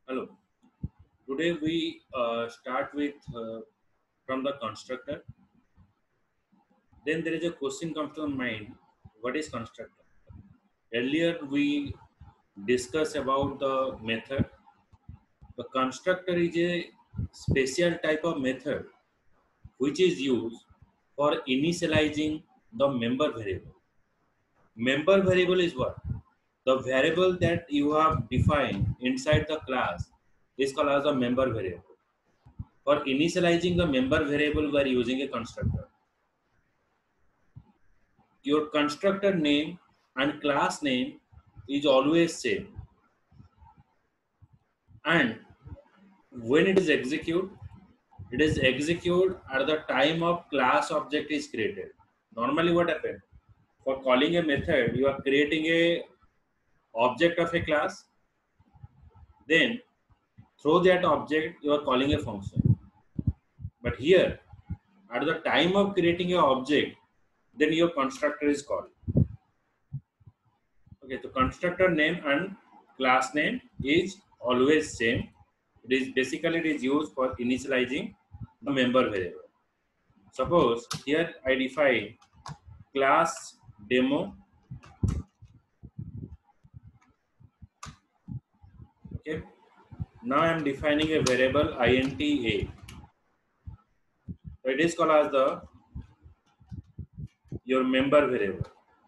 Hello. Today we start with from the constructor. Then there is a question comes to mind. What is constructor? Earlier we discussed about the method. The constructor is a special type of method which is used for initializing the member variable. Member variable is what? The variable that you have defined inside the class is called as a member variable. For initializing the member variable, we are using a constructor. Your constructor name and class name is always same, and when it is executed at the time of class object is created. Normally what happens, for calling a method you are creating a object of a class, then through that object you are calling a function. But here, at the time of creating a object, then your constructor is called. Okay, so constructor name and class name is always same. It is used for initializing the member variable. Suppose here I define class demo. Okay. Now I am defining a variable int a. So it is called as the your member variable.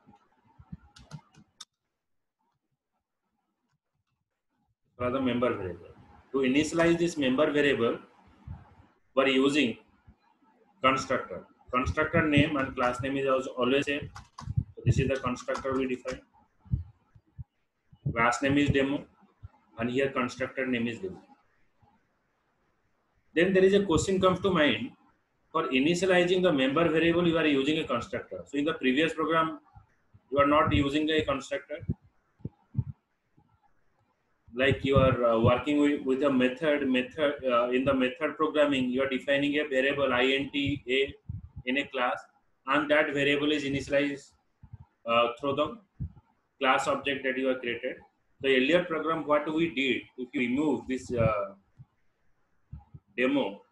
For the member variable. To initialize this member variable, we are using constructor. Constructor name and class name is also always same. So this is the constructor we define. Class name is demo, and here constructor name is demo. Then there is a question comes to mind. For initializing the member variable, you are using a constructor. So in the previous program, you are not using a constructor. Like you are working with a method in the method programming, you are defining a variable int a in a class, and that variable is initialized through the class object that you have created. The earlier program, what we did, if you remove this demo,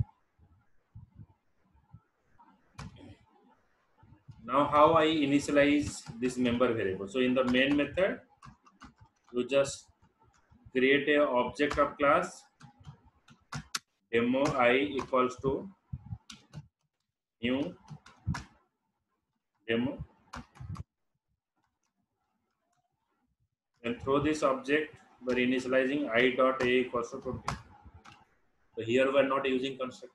now how I initialize this member variable. So in the main method, you just create a object of class demo I equals to new demo, and through this object we're initializing I dot a equals to 20. So here we're not using constructor.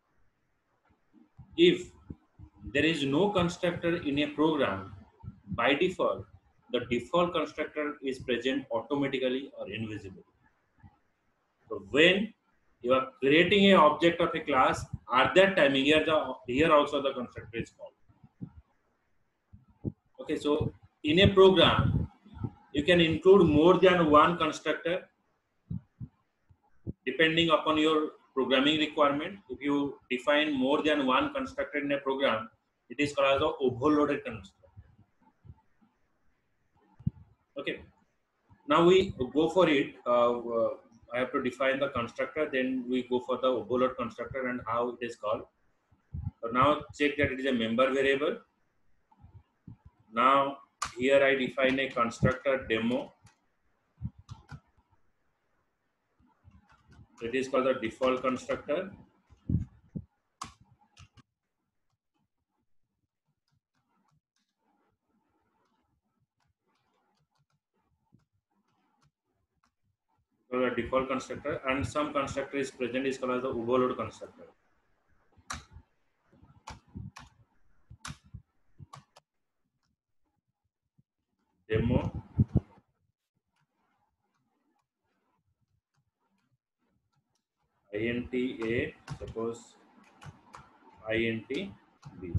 If there is no constructor in a program, by default the default constructor is present automatically or invisible. So when you are creating a object of a class, at that time here also the constructor is called. Okay, so in a program you can include more than one constructor depending upon your programming requirement. If you define more than one constructor in a program, it is called as an overloaded constructor. Okay, now we go for it. I have to define the constructor, then we go for the overload constructor and how it is called. So now check that it is a member variable. Now here I define a constructor demo. It is called the default constructor. So the default constructor, and some constructor is present is called as the overload constructor. Demo int a, suppose int b.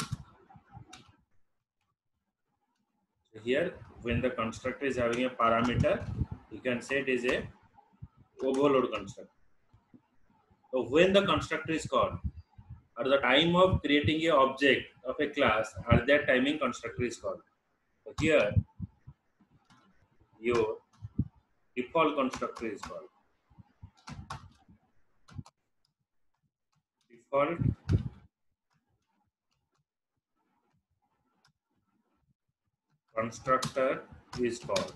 So here when the constructor is having a parameter, you can say it is a overload constructor. So when the constructor is called at the time of creating a object of a class, at that timing constructor is called. So here your default constructor is called. default constructor is called.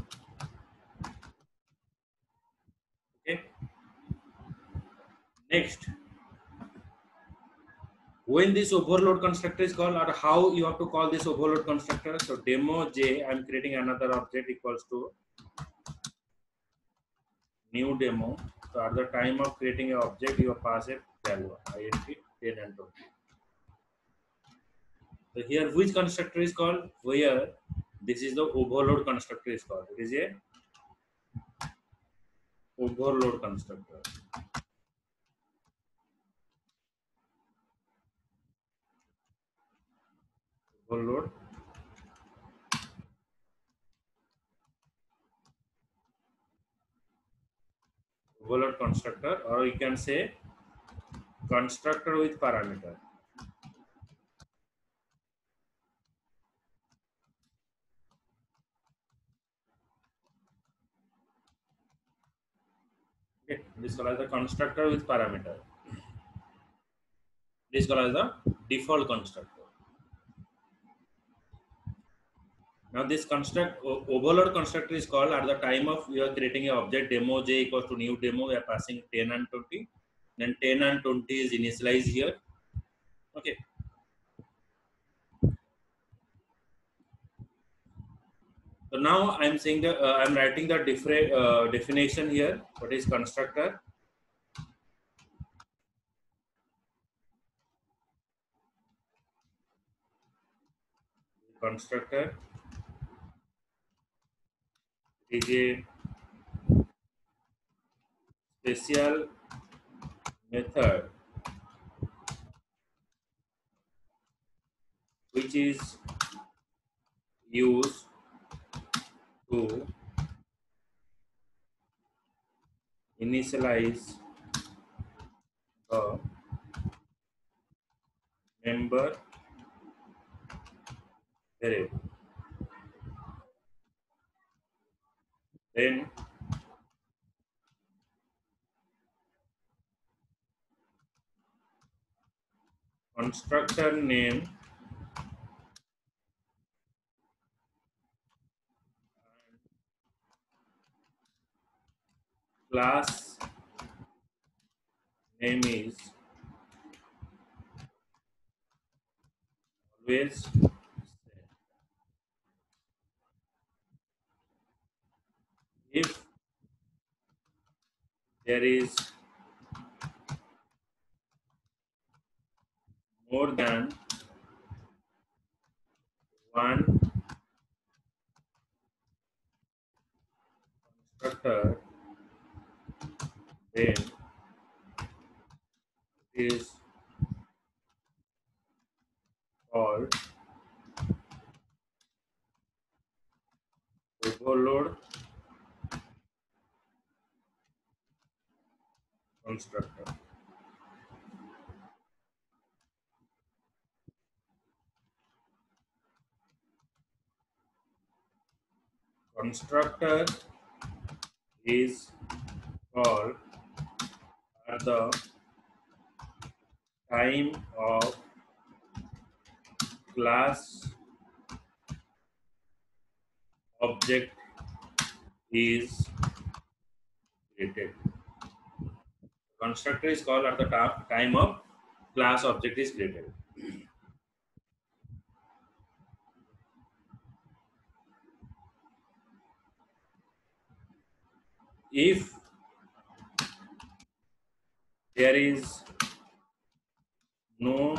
Okay. Next, when this overload constructor is called, or how you have to call this overload constructor. So demo j, I am creating another object equals to new demo. So at the time of creating an object, you pass a value int 10 and 20. So here, which constructor is called? Where this is the overload constructor is called. It is a overload constructor. Overload overload constructor, or you can say constructor with parameter. Okay, this is called as the constructor with parameter. This is called as the default constructor. Now this overload constructor is called at the time of you are creating an object demo j equals to new demo. We are passing 10 and 20. Then 10 and 20 is initialized here. Okay. So now I'm saying that I'm writing the different definition here. What is constructor? Constructor is a special method which is used to initialize the member variable. Then constructor name class name is always same. If there is more than one constructor, then it is called overload constructor. Constructor is called at the time of class object is created. Constructor is called at the time of class object is created. If there is no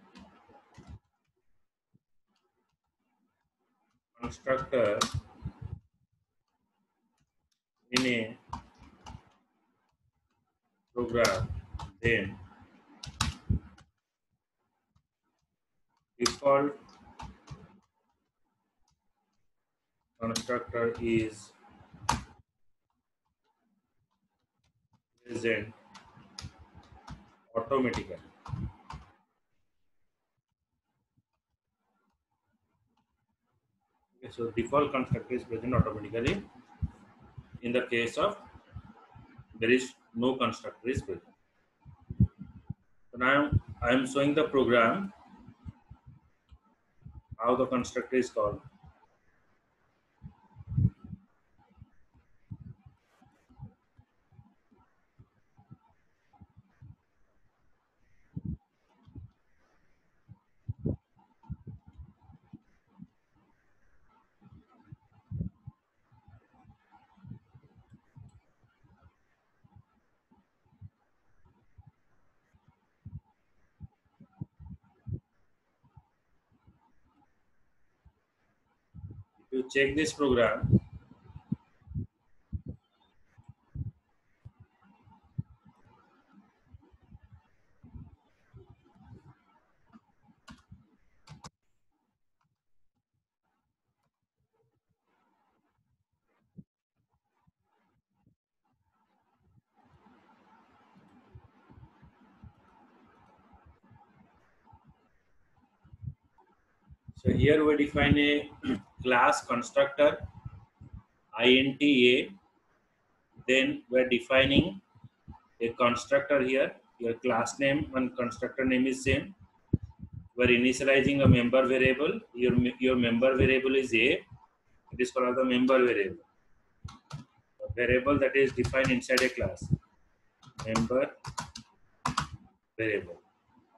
constructor in a program, then default constructor is present automatically. Okay, so default constructor is present automatically in the case of there is no constructor is present. So now I am showing the program, how the constructor is called. If you check this program, so here we define a class constructor int a. Then we're defining a constructor here. Your class name and constructor name is same. We're initializing a member variable. Your member variable is a. It is called the member variable. A variable that is defined inside a class. Member variable.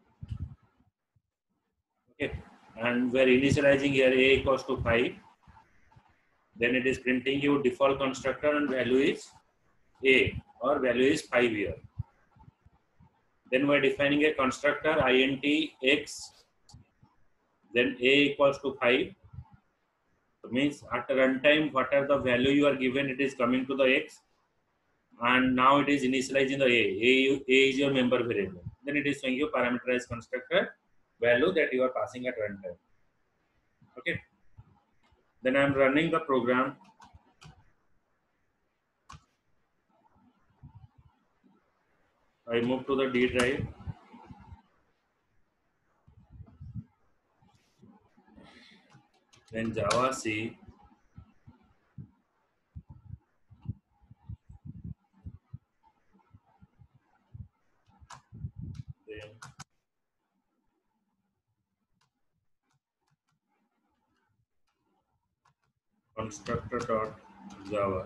Okay. And we're initializing here a equals to 5. Then it is printing your default constructor and value is a or value is 5 here. Then we're defining a constructor int x, then a equals to 5. It means at runtime, whatever the value you are given, it is coming to the x, and now it is initializing the a is your member variable. Then it is showing you parameterized constructor value that you are passing at runtime. Okay. Then I am running the program. I move to the D drive. Then Java C. Then constructor dot Java.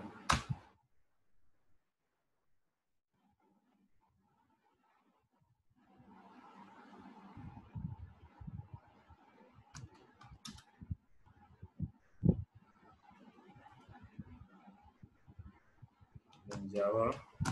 Then Java.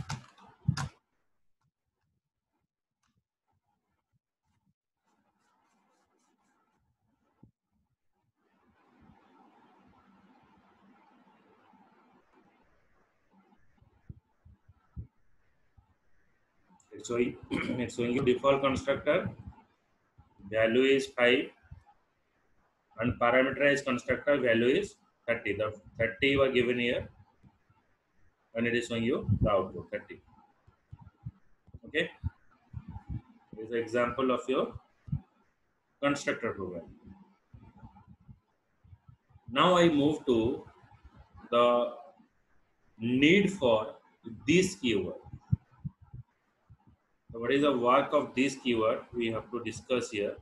It's showing it's showing you default constructor value is 5 and parameterized constructor value is 30. The 30 were given here and it is showing you the output 30. Okay, this is an example of your constructor program. Now I move to the need for this keyword. So what is the work of this keyword we have to discuss here.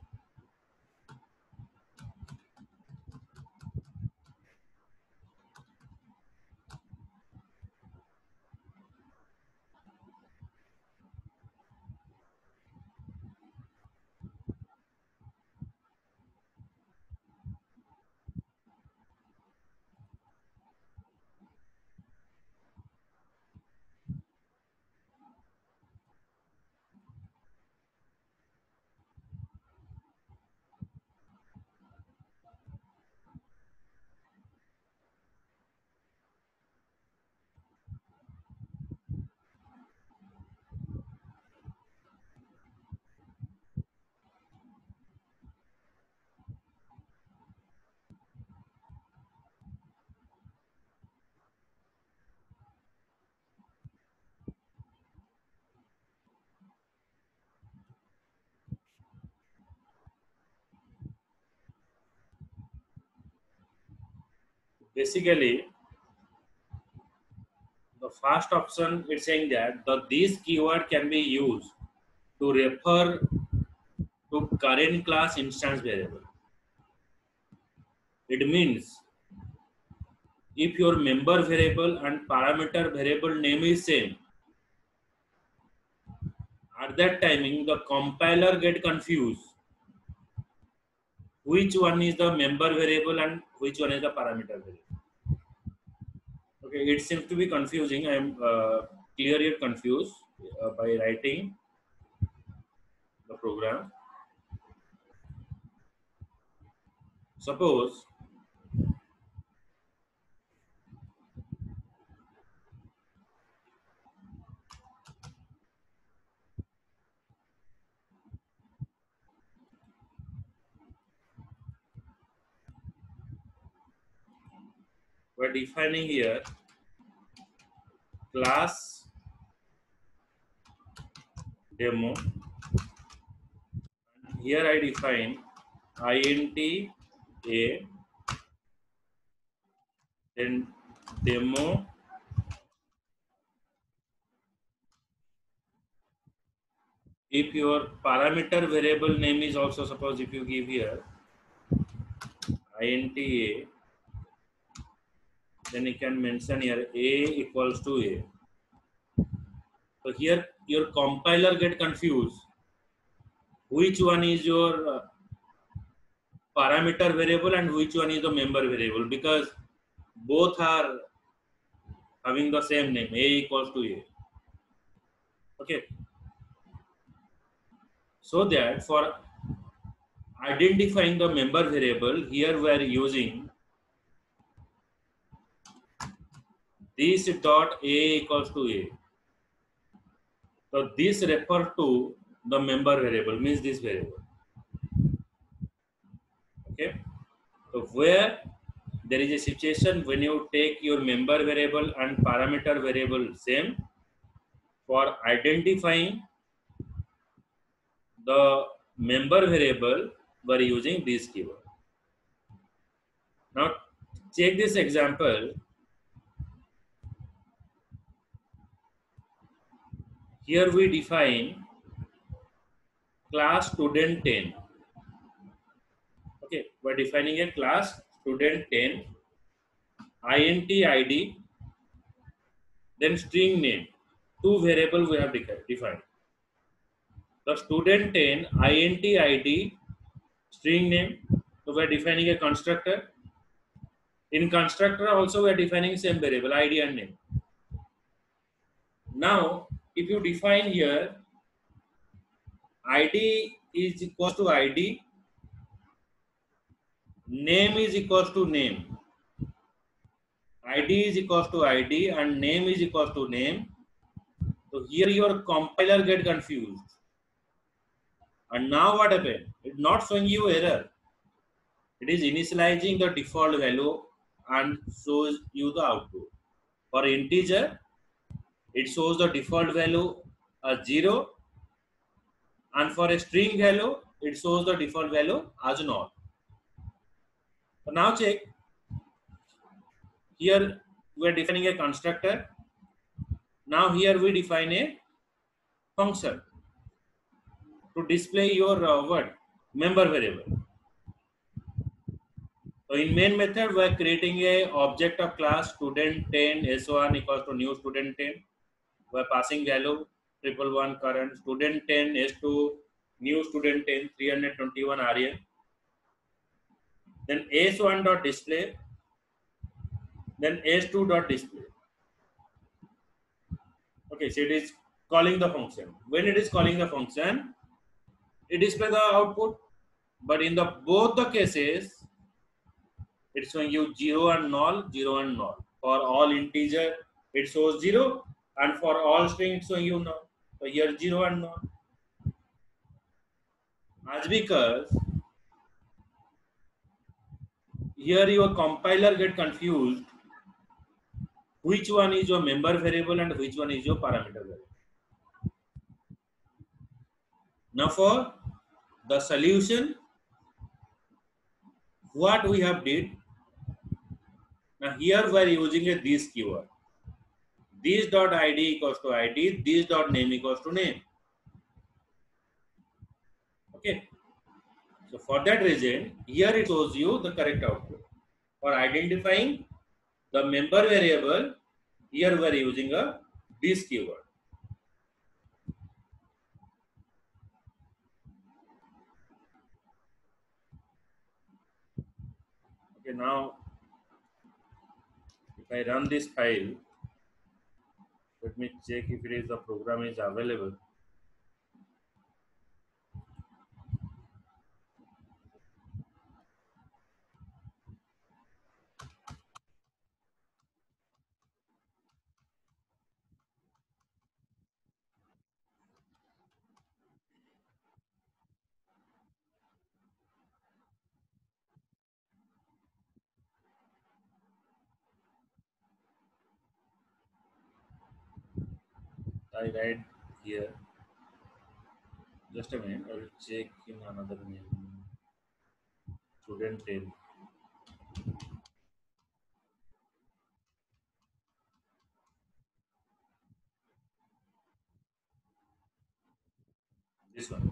Basically, the first option it's saying that this keyword can be used to refer to current class instance variable. It means if your member variable and parameter variable name is same, at that timing the compiler get confused which one is the member variable and which one is the parameter variable. Okay, it seems to be confusing. I am clearly confused by writing the program. Suppose we are defining here class demo. Here I define int a, then demo if your parameter variable name is also, suppose if you give here int a, then you can mention here a equals to a. So here your compiler get confused which one is your parameter variable and which one is the member variable, because both are having the same name, a equals to a. Okay, so that for identifying the member variable, here we are using this dot a equals to a. So this refers to the member variable, means this variable. Okay, so where there is a situation when you take your member variable and parameter variable same, for identifying the member variable we are using this keyword. Now check this example. Here we define class student 10. Okay, we are defining a class student 10, int id, then string name. Two variables we have defined. The student 10 int id string name. So we are defining a constructor. In constructor also we are defining same variable id and name. Now if you define here id is equals to id, name is equals to name, id is equals to id and name is equals to name. So here your compiler get confused. And now what happened? It's not showing you error. It is initializing the default value and shows you the output. For integer, it shows the default value as 0, and for a string value, it shows the default value as 0. So now check. Here we are defining a constructor. Now here we define a function to display your member variable. So in main method, we are creating a object of class student 10 s1 equals to new student 10. We are passing value 111 current student 10 s2 new student 10 321 RN. Then s1 dot display. Then s2 dot display. Okay, so it is calling the function. When it is calling the function, it displays the output. But in the both the cases, it's showing you 0 and null, 0 and null. For all integer, it shows 0, and for all string, it's showing you null. So here 0 and null. As because here your compiler get confused which one is your member variable and which one is your parameter variable. Now for the solution, what we have did, now here we are using a this keyword. This dot id equals to id, this dot name equals to name. Okay, So for that reason, here it shows you the correct output. For identifying the member variable, here we are using a this keyword. Okay, now if I run this file, let me check if it is the program is available. I write here. Just a minute, I will check in another name. Student 10. This one.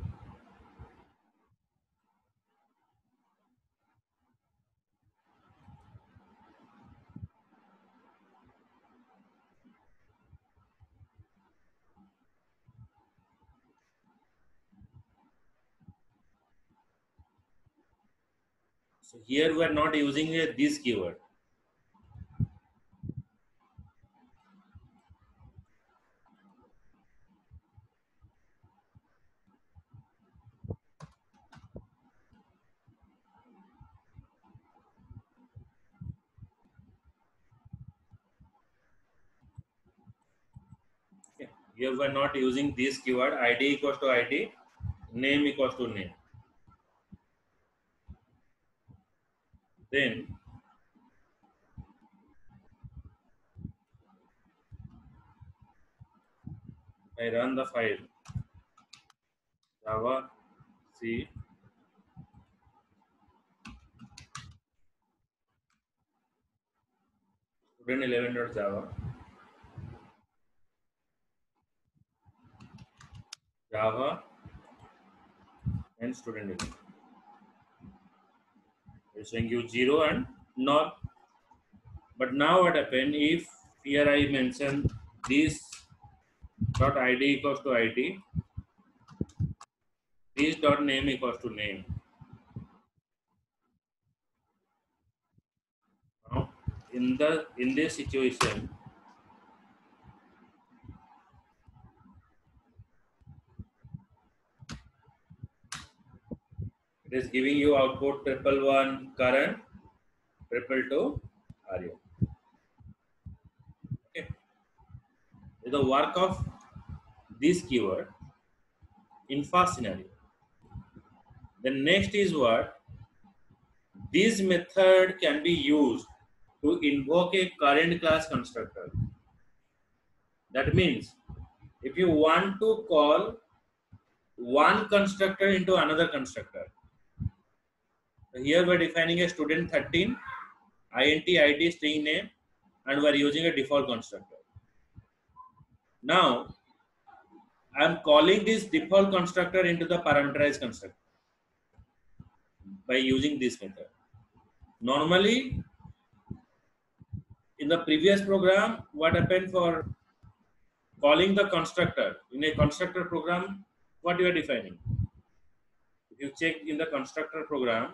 So here we are not using this keyword. Okay. Here we are not using this keyword. ID equals to ID, name equals to name. Then I run the file Java C student 11.java Java and student 11. It's showing you 0 and null. But now what happened if here I mention this dot ID equals to ID, this dot name equals to name. Now in this situation, it is giving you output 111 current, 222 Arya. Okay. The work of this keyword in fast scenario. The next is what? This method can be used to invoke a current class constructor. That means if you want to call one constructor into another constructor, here we're defining a student 13, int id string name, and we're using a default constructor. Now I'm calling this default constructor into the parameterized constructor by using this method. Normally, in the previous program, what happened for calling the constructor in a constructor program, what you are defining? If you check in the constructor program,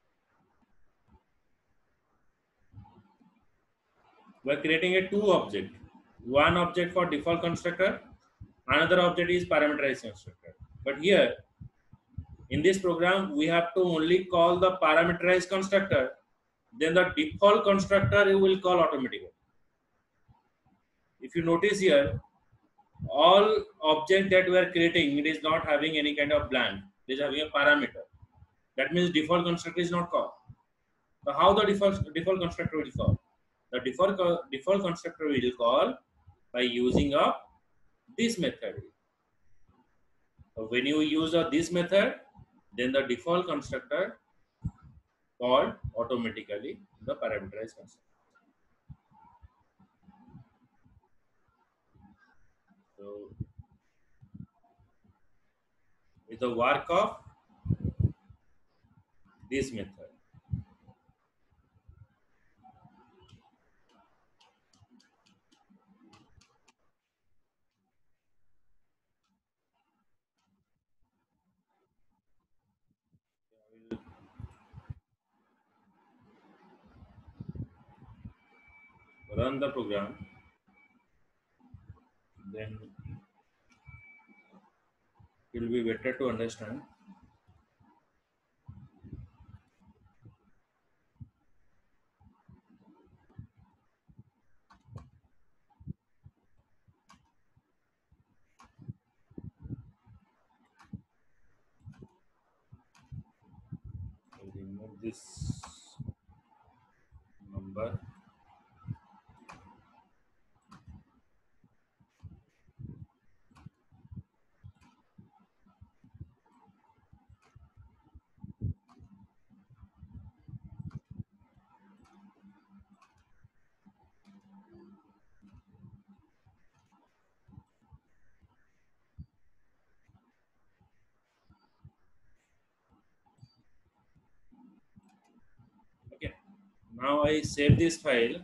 we are creating a two object. One object for default constructor, another object is parameterized constructor. But here, in this program, we have to only call the parameterized constructor, then the default constructor you will call automatically. If you notice here, all object that we are creating, it is not having any kind of blank. It is having a parameter. That means default constructor is not called. So how the default constructor will call? The default constructor will call by using this method. So when you use this method, then the default constructor called automatically the parameterized constructor. So with the work of this method. I will run the program, then it will be better to understand. I'll remove this number. Okay. Now I save this file.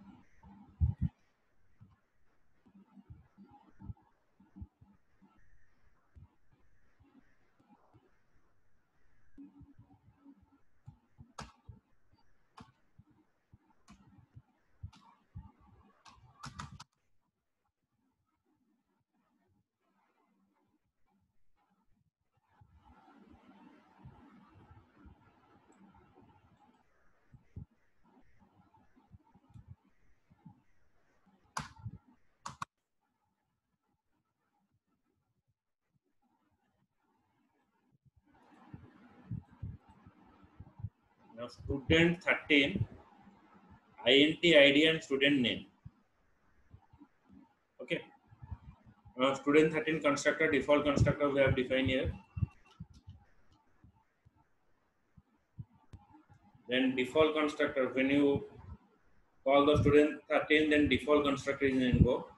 Now student 13, int id and student name. Okay. Now student 13 constructor, default constructor we have defined here. Then default constructor, when you call the student 13, then default constructor is invoked.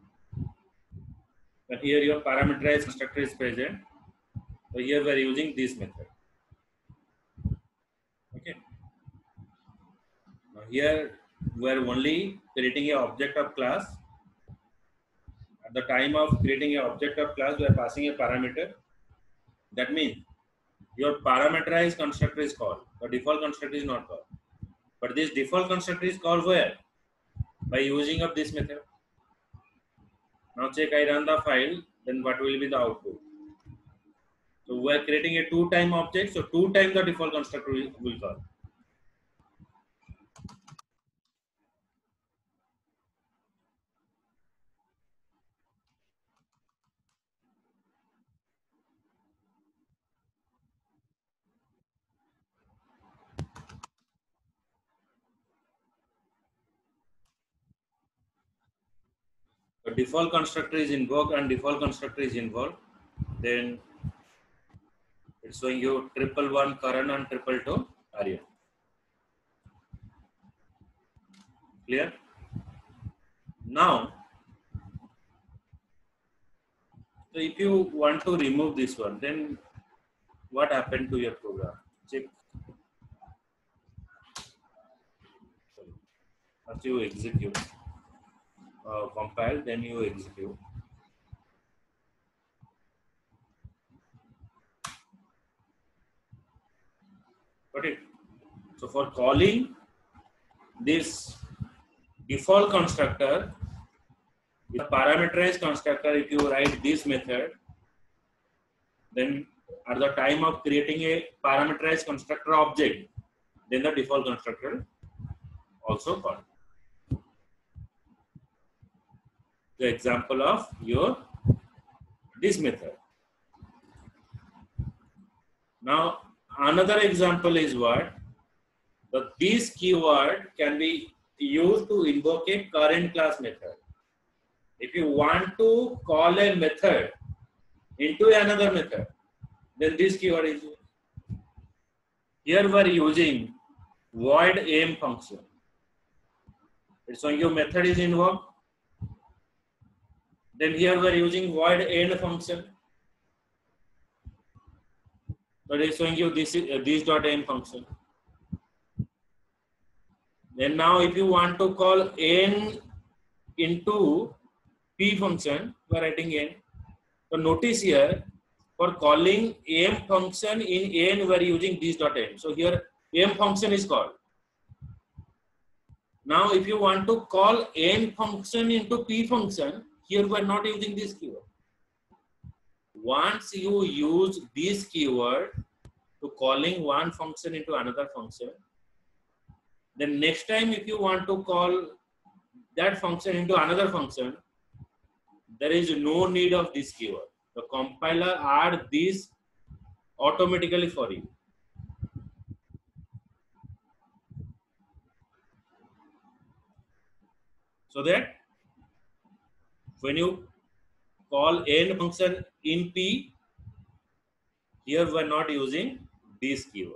But here your parameterized constructor is present. So here we are using this method. Okay. Now here we are only creating a object of class. At the time of creating a object of class, we are passing a parameter. That means your parameterized constructor is called. The default constructor is not called. But this default constructor is called where? By using of this method. Now check, I run the file, then what will be the output? So we are creating a two-time object, so two times the default constructor will call. The default constructor is invoked and default constructor is involved. Then it's showing you 111 Karan and 222 Aryan. Clear? Now, so if you want to remove this one, then what happened to your program? Check. First you execute, compile, then you execute. Got it? So for calling this default constructor, the parameterized constructor, if you write this method, then at the time of creating a parameterized constructor object, then the default constructor also called. The example of your this method. Now another example is what? That this keyword can be used to invoke a current class method. If you want to call a method into another method, then this keyword is used. Here we are using void aim function. It's when your method is invoked. Then here we are using void end function. So it is showing you this dot n function. Then now if you want to call n into p function, we are writing n. So notice here, for calling m function in n, we are using this dot n. So here m function is called. Now if you want to call n function into p function, here we are not using this keyword. Once you use this keyword to calling one function into another function, then next time if you want to call that function into another function, there is no need of this keyword. The compiler add this automatically for you. So that when you call n function in p, here we are not using this keyword.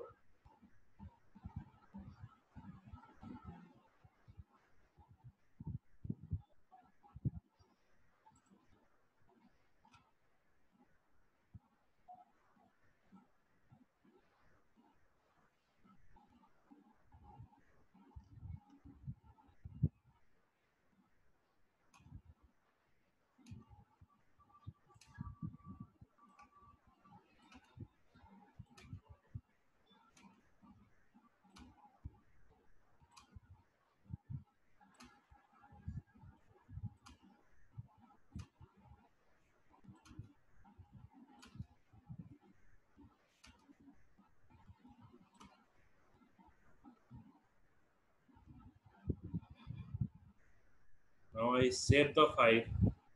Now I save the file.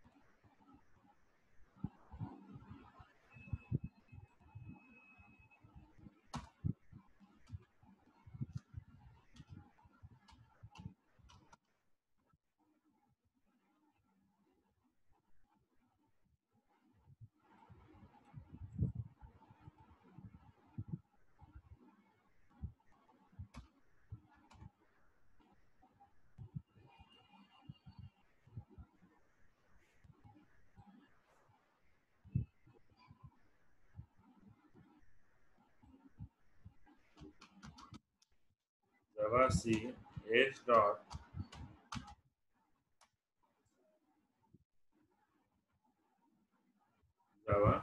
Java C h dot Java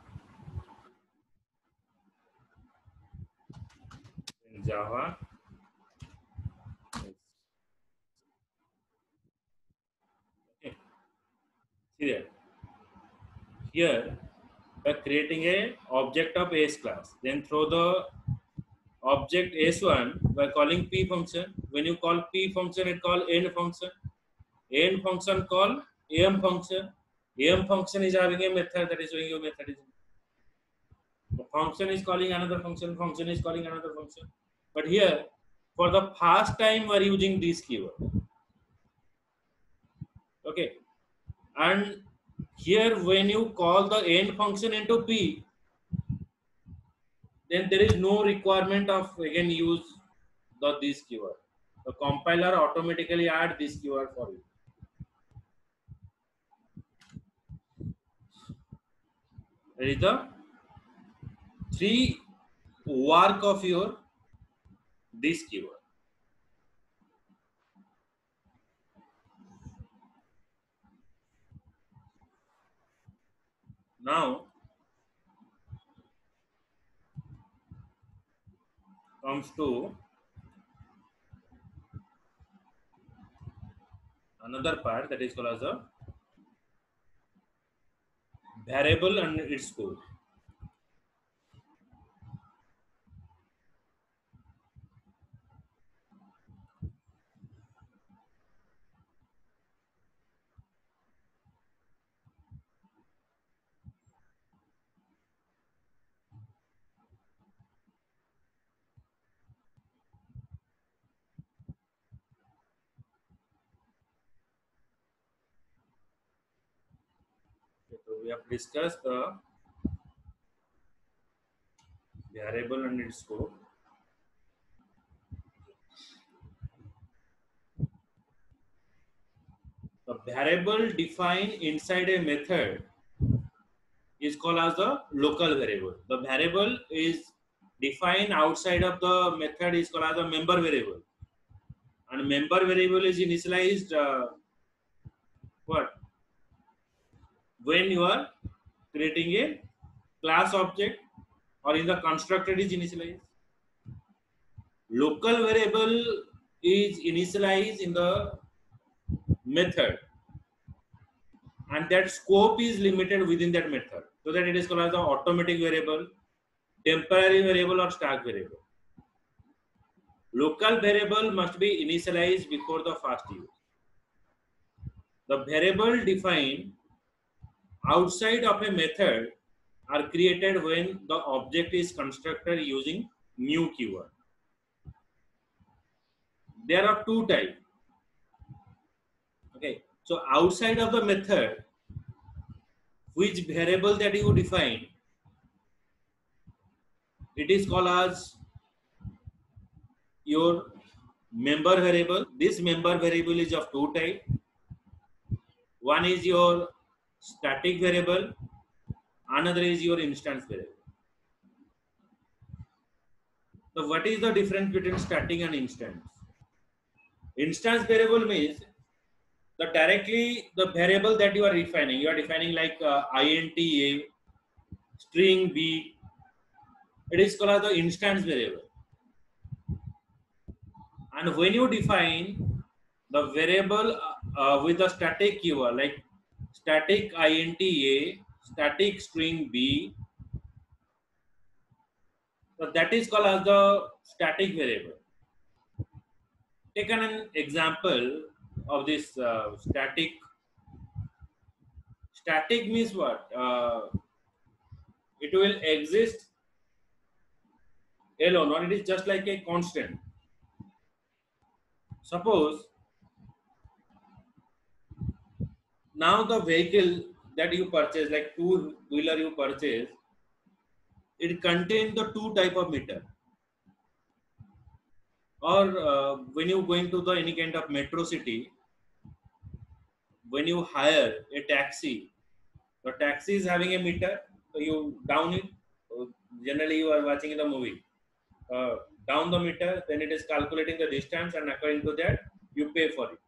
in Java. Okay. See that here we are creating a object of S class. Then through the object S1 we are calling P function. When you call P function, it call N function. N function call M function. M function is having a method that is showing you method. The function is calling another function. Function is calling another function. But here, for the first time, we are using this keyword. Okay, and here when you call the n function into p, then there is no requirement of again use this keyword. The compiler automatically add this keyword for you. There is the three work of your this keyword. Now comes to another part that is called as a variable and its code. Okay, so we have discussed the variable and its code. The variable defined inside a method is called as the local variable. The variable is defined outside of the method is called as a member variable, and member variable is initialized what when you are creating a class object or in the constructor is initialized. Local variable is initialized in the method, and that scope is limited within that method, so that it is called as the automatic variable, temporary variable, or stack variable. Local variable must be initialized before the fast use. The variable defined outside of a method are created when the object is constructed using new keyword. There are two types. Okay, so outside of the method, which variable that you define, it is called as your member variable. This member variable is of two types. One is your static variable, another is your instance variable. So what is the difference between static and instance? Instance variable means the variable that you are defining like int a, string b, it is called as the instance variable. And when you define the variable with the static keyword like static int a, static string b, so that is called as the static variable. Take an example of this static. Static means what? It will exist alone, or it is just like a constant. Suppose now the vehicle that you purchase, like two-wheeler you purchase, it contains the two type of meter. Or when you going to the any kind of metro city, when you hire a taxi, the taxi is having a meter, so you down it. So generally, you are watching the movie. Down the meter, then it is calculating the distance, and according to that, you pay for it.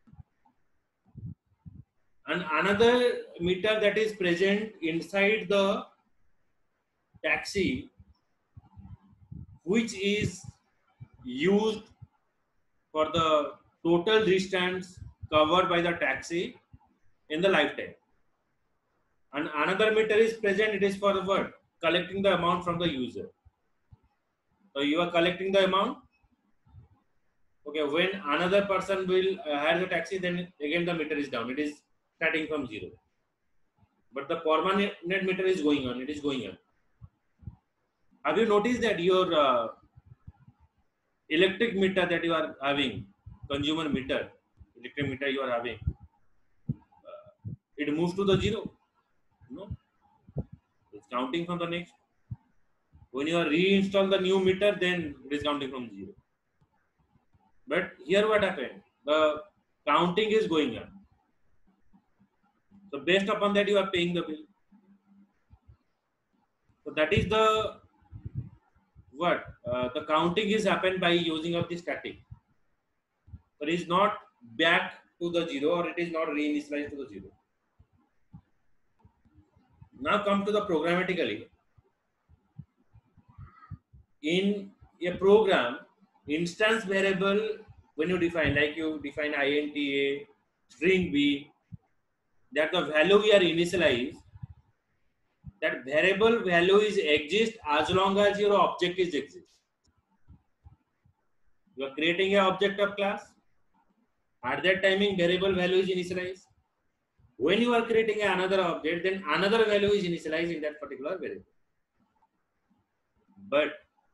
And another meter that is present inside the taxi, which is used for the total distance covered by the taxi in the lifetime. And another meter is present, it is for the what? Collecting the amount from the user. So you are collecting the amount. Okay, when another person will hire the taxi, then again the meter is down. It is starting from zero. But the permanent meter is going on. It is going on. Have you noticed that your electric meter that you are having, consumer meter, electric meter you are having, it moves to the zero? No, it's counting from the next. When you are reinstall the new meter, then it is counting from zero. But here what happened? The counting is going on. So based upon that, you are paying the bill. So that is the what? The counting is happened by using of the static. So it is not back to the zero, or it is not reinitialized to the zero. Now come to the programmatically. In a program, instance variable, when you define, like you define int a, string b, that the value we are initialize, that variable value is exist as long as your object is exist. You are creating an object of class. At that timing, variable value is initialized. When you are creating another object, then another value is initialized in that particular variable. But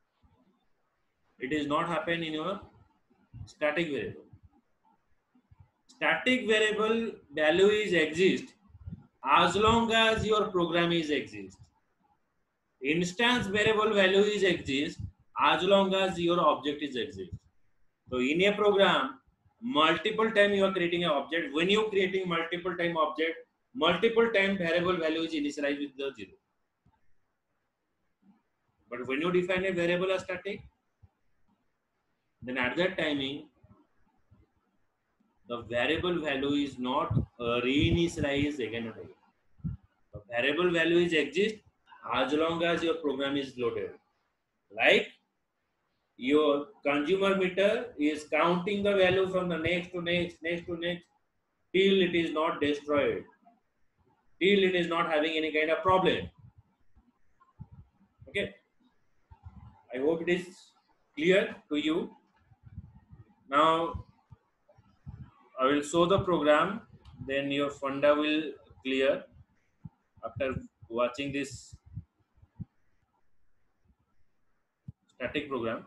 it is not happen in your static variable. Static variable value is exist as long as your program is exist. Instance variable value is exist as long as your object is exist. So in a program, multiple time you are creating an object. When you are creating multiple time object, multiple time variable value is initialized with the zero. But when you define a variable as static, then at that timing, the variable value is not reinitialized again and again. The variable value is exist as long as your program is loaded. Like your consumer meter is counting the value from the next to next, next to next, till it is not destroyed, till it is not having any kind of problem. Okay, I hope it is clear to you. Now I will show the program, then your funda will clear after watching this static program.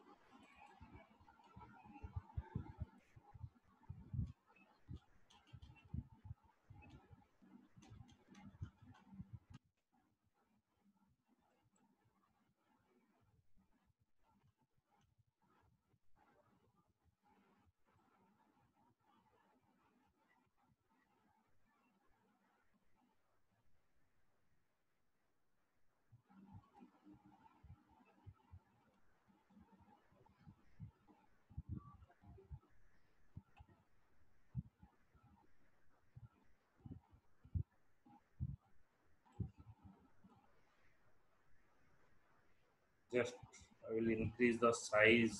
Just I will increase the size.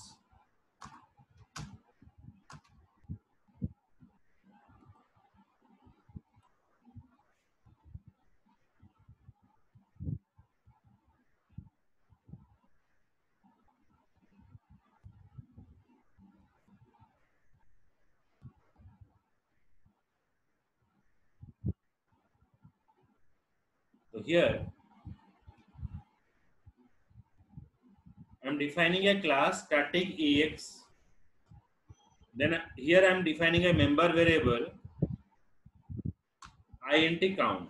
So here I am defining a class static ex. Then here I am defining a member variable int count.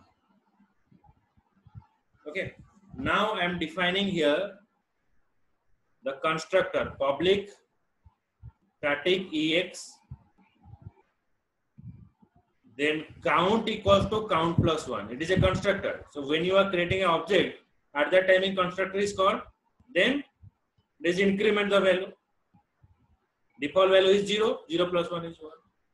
Okay. Now I am defining here the constructor public static ex. Then count equals to count plus 1. It is a constructor. So when you are creating an object, at that timing constructor is called. Then let's increment the value. Default value is 0. 0 plus 1 is 1.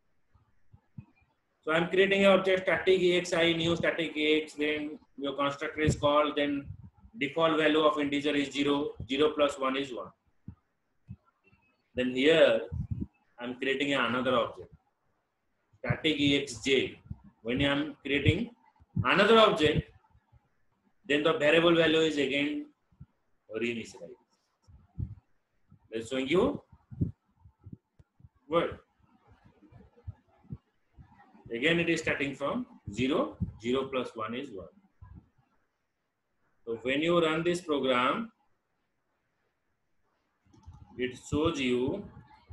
So I'm creating an object static exi new static ex. Then your constructor is called. Then default value of integer is 0. 0 plus 1 is 1. Then here I'm creating another object static exj. When I'm creating another object, then the variable value is again reinitialized. Let's showing you what. Again it is starting from 0. 0 plus 1 is 1. So when you run this program, it shows you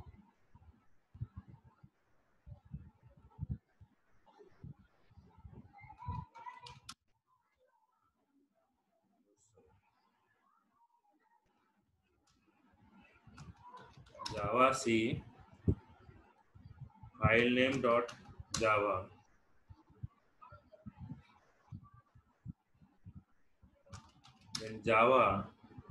Java C file name dot Java. Then Java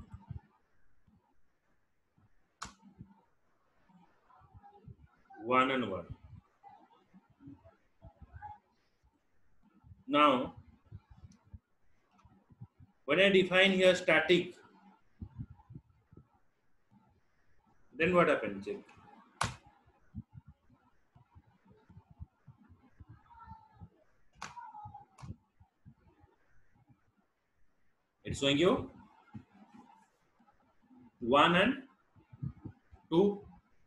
one and one. Now when I define here static, then what happens? Check. It's showing you 1 and 2.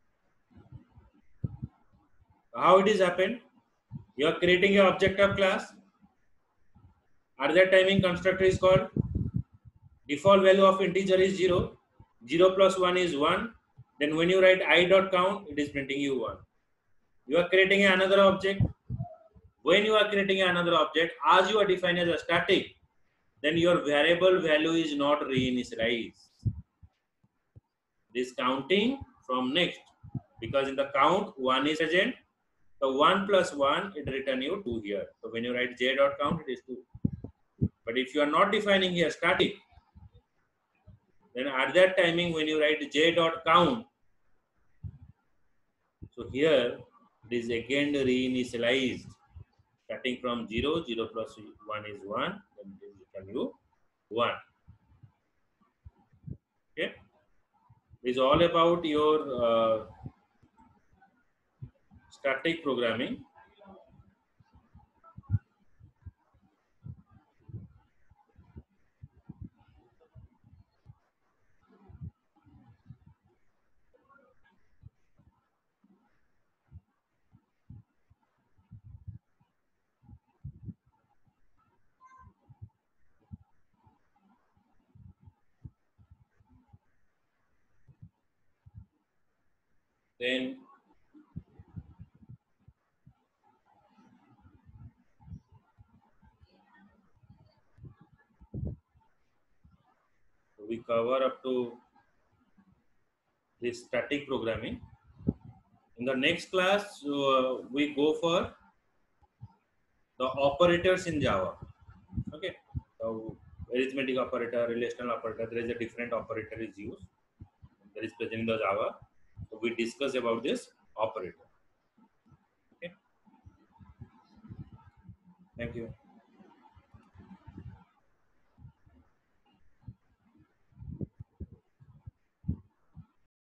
How it is happened? You are creating an object of class. At that timing constructor is called. Default value of integer is 0. 0 plus 1 is 1. Then when you write I dot count, it is printing you 1. You are creating another object. When you are creating another object, as you are defined as a static, then your variable value is not reinitialized. This counting from next, because in the count 1 is present, so 1 plus 1 it return you 2 here. So when you write j dot count, it is 2. But if you are not defining here static, Then at that timing, when you write j dot count, so here it is again reinitialized, starting from 0, 0 plus 1 is 1, then it will tell you 1. Okay, it is all about your static programming. Then we cover up to this static programming. In the next class, we go for the operators in Java. Okay, so arithmetic operator, relational operator, there is a different operator is used. That is present in the Java. So we discuss about this operator. Okay, thank you.